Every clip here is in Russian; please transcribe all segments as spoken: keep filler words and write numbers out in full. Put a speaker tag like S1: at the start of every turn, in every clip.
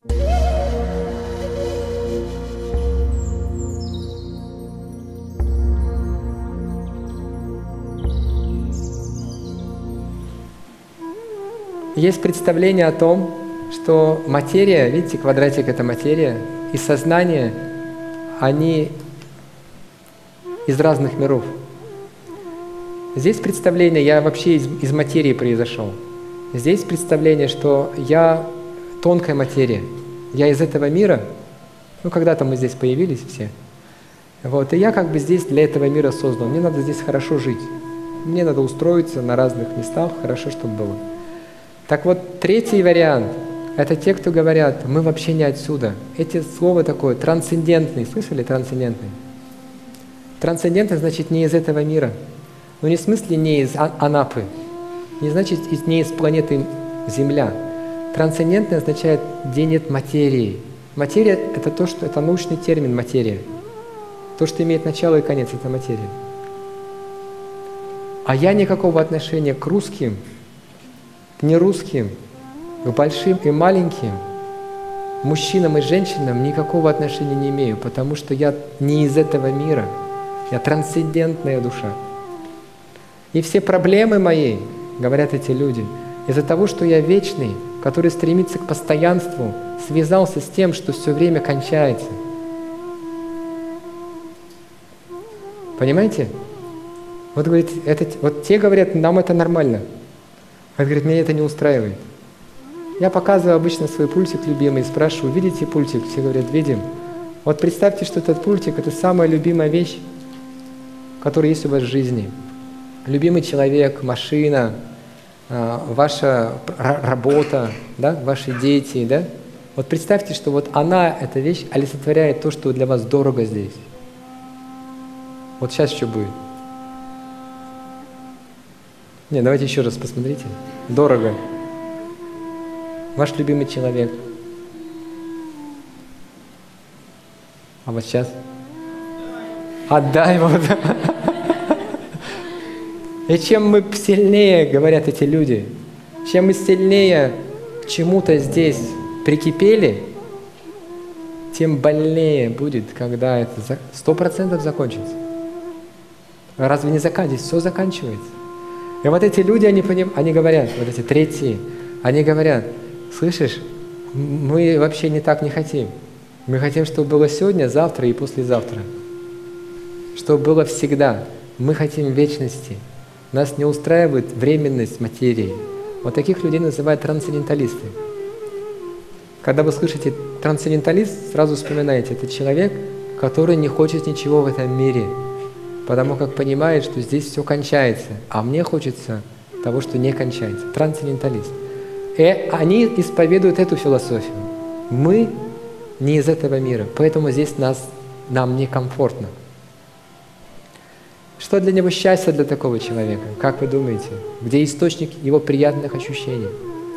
S1: Есть представление о том, что материя, видите, квадратик — это материя, и сознание, они из разных миров. Здесь представление, я вообще из, из материи произошел. Здесь представление, что я тонкая материя, я из этого мира, ну когда-то мы здесь появились все, вот, и я как бы здесь для этого мира создан, мне надо здесь хорошо жить, мне надо устроиться на разных местах, хорошо, чтобы было. Так вот, третий вариант – это те, кто говорят, мы вообще не отсюда. Эти слово такое, трансцендентный, слышали, трансцендентный? Трансцендентный значит не из этого мира, но не в смысле не из Анапы, не значит не из планеты Земля. Трансцендентный означает, где нет материи. Материя – это то, что это научный термин материя. То, что имеет начало и конец, это материя. А я никакого отношения к русским, к нерусским, к большим и маленьким, мужчинам и женщинам никакого отношения не имею, потому что я не из этого мира, я трансцендентная душа. И все проблемы мои, говорят эти люди, из-за того, что я вечный, который стремится к постоянству, связался с тем, что все время кончается. Понимаете? Вот, говорит, это, вот те говорят, нам это нормально. Он говорит, меня это не устраивает. Я показываю обычно свой пультик любимый, спрашиваю, видите пультик? Все говорят, видим. Вот представьте, что этот пультик – это самая любимая вещь, которая есть у вас в жизни. Любимый человек, машина, ваша работа, да, ваши дети. Да? Вот представьте, что вот она, эта вещь, олицетворяет то, что для вас дорого здесь. Вот сейчас что будет? Не, давайте еще раз посмотрите. Дорого. Ваш любимый человек. А вот сейчас? Отдай его. И чем мы сильнее, говорят эти люди, чем мы сильнее к чему-то здесь прикипели, тем больнее будет, когда это сто процентов закончится. Разве не заканчивается? Все заканчивается. И вот эти люди, они, поним, они говорят, вот эти третьи, они говорят, слышишь, мы вообще не так не хотим. Мы хотим, чтобы было сегодня, завтра и послезавтра. Чтобы было всегда. Мы хотим вечности. Нас не устраивает временность материи. Вот таких людей называют трансценденталисты. Когда вы слышите трансценденталист, сразу вспоминаете, это человек, который не хочет ничего в этом мире, потому как понимает, что здесь все кончается, а мне хочется того, что не кончается. Трансценденталист. И они исповедуют эту философию. Мы не из этого мира, поэтому здесь нас, нам некомфортно. Что для него счастье для такого человека? Как вы думаете? Где источник его приятных ощущений?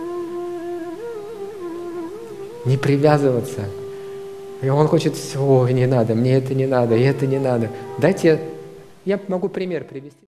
S1: Не привязываться. И он хочет, ой, не надо, мне это не надо, и это не надо. Дайте, я могу пример привести.